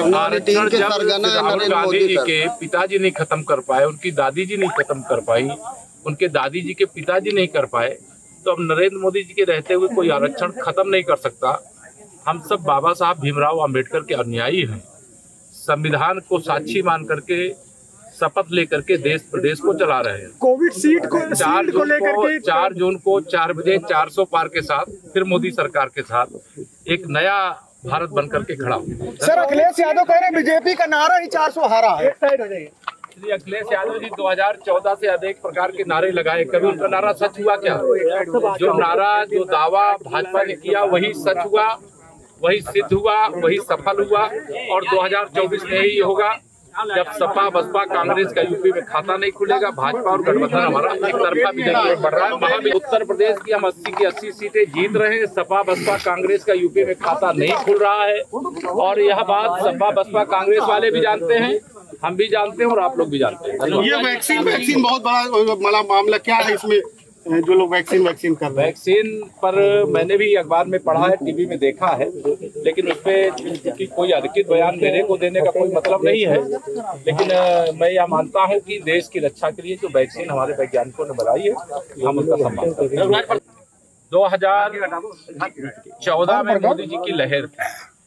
आरक्षण जब राहुल गांधी जी के पिताजी नहीं खत्म कर पाए, उनकी दादी जी नहीं खत्म कर पाई, उनके दादी जी के पिताजी नहीं कर पाए, तो अब नरेंद्र मोदी जी के रहते हुए कोई आरक्षण खत्म नहीं कर सकता। हम सब बाबा साहब भीमराव अंबेडकर के अनुयायी हैं। संविधान को साक्षी मान करके शपथ लेकर के देश प्रदेश को चला रहे हैं। कोविड सीट को लेकर के 4 जून को 4 बजे 400 पार के साथ फिर मोदी सरकार के साथ एक नया भारत बनकर के खड़ा हो। सर, अखिलेश यादव कह रहे हैं बीजेपी का नारा ही 400 हारा है। अखिलेश यादव जी 2014 से अधिक प्रकार के नारे लगाए, कभी उनका नारा सच हुआ क्या? जो नारा, जो दावा भाजपा ने किया वही सच हुआ, वही सिद्ध हुआ, वही सफल हुआ। और 2024 में ही होगा जब सपा बसपा कांग्रेस का यूपी में खाता नहीं खुलेगा। भाजपा और गठबंधन हमारा एक तरफा बीजेपी बढ़ रहा है। उत्तर प्रदेश की हम 80 की 80 सीटें जीत रहे हैं। सपा बसपा कांग्रेस का यूपी में खाता नहीं खुल रहा है और यह बात सपा बसपा कांग्रेस वाले भी जानते हैं, हम भी जानते हैं और आप लोग भी जानते हैं। ये वैक्सीन बहुत बड़ा मामला क्या है इसमें, जो लोग वैक्सीन कर रहे हैं? वैक्सीन पर मैंने भी अखबार में पढ़ा है, टीवी में देखा है, लेकिन उस पर कोई अधिकृत बयान मेरे को देने का कोई मतलब नहीं है। लेकिन मैं यह मानता हूं कि देश की रक्षा के लिए जो वैक्सीन हमारे वैज्ञानिकों ने बनाई है, हम उसका सम्मान करते हैं। 2014 में मोदी जी की लहर थी,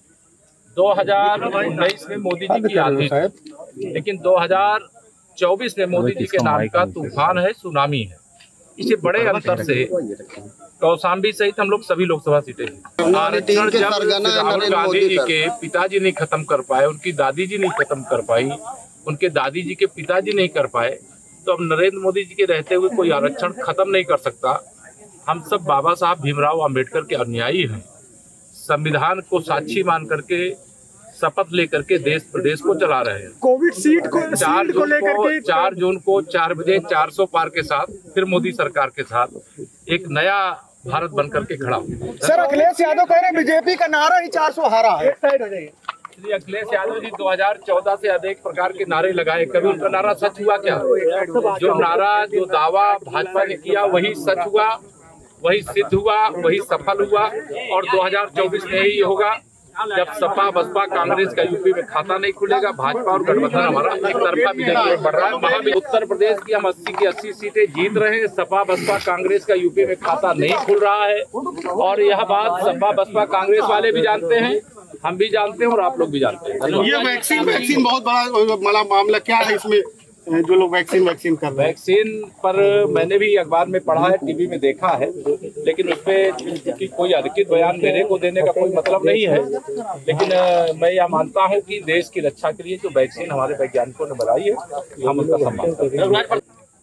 2019 में मोदी जी की आंधी थी, लेकिन 2024 में मोदी जी के नाम का तूफान है, सुनामी है। इसे बड़े अंतर से कौशाम्बी सहित हम लोग सभी लोकसभा सीटें जीते। आरक्षण जब राहुल गांधी जी के पिताजी नहीं खत्म कर पाए, उनकी दादी जी नहीं खत्म कर पाई, उनके दादी जी के पिताजी नहीं कर पाए, तो अब नरेंद्र मोदी जी के रहते हुए कोई आरक्षण खत्म नहीं कर सकता। हम सब बाबा साहब भीमराव अंबेडकर के अनुयायी हैं। संविधान को साक्षी मान करके शपथ लेकर के देश प्रदेश को चला रहे हैं। कोविड सीट को लेकर के 4 जून को 4 बजे 400 पार के साथ फिर मोदी सरकार के साथ एक नया भारत बनकर के खड़ा हो। सर, अखिलेश यादव कह रहे हैं बीजेपी का नारा ही 400 हारा है। अखिलेश यादव जी 2014 से अधिक प्रकार के नारे लगाए, कभी उनका नारा सच हुआ क्या? जो नारा, जो दावा भाजपा ने किया वही सच हुआ, वही सिद्ध हुआ, वही सफल हुआ। और 2024 में ही होगा जब सपा बसपा कांग्रेस का यूपी में खाता नहीं खुलेगा। भाजपा और गठबंधन हमारा एक तरफा बीजेपी बढ़ रहा है। उत्तर प्रदेश की हम 80 की 80 सीटें जीत रहे हैं। सपा बसपा कांग्रेस का यूपी में खाता नहीं खुल रहा है और यह बात सपा बसपा कांग्रेस वाले भी जानते हैं, हम भी जानते हैं और आप लोग भी जानते हैं। ये वैक्सीन बहुत बड़ा मामला क्या है इसमें, जो लोग वैक्सीन कर रहे हैं? वैक्सीन पर मैंने भी अखबार में पढ़ा है, टीवी में देखा है, लेकिन उस पर कोई अधिकृत बयान मेरे को देने का कोई मतलब नहीं है। लेकिन मैं यह मानता हूं कि देश की रक्षा के लिए जो वैक्सीन हमारे वैज्ञानिकों ने बनाई है, हम उसका सम्मान करते हैं।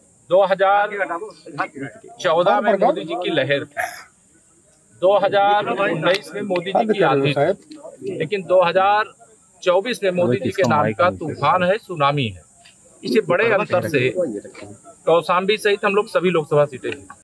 2014 में मोदी जी की लहर थी, 2019 में मोदी जी की आंधी थी, लेकिन 2024 में मोदी जी के नाम का तूफान है, सुनामी है। इसे बड़े अंतर से कौशाम्बी सहित हम लोग सभी लोकसभा सीटें जीते।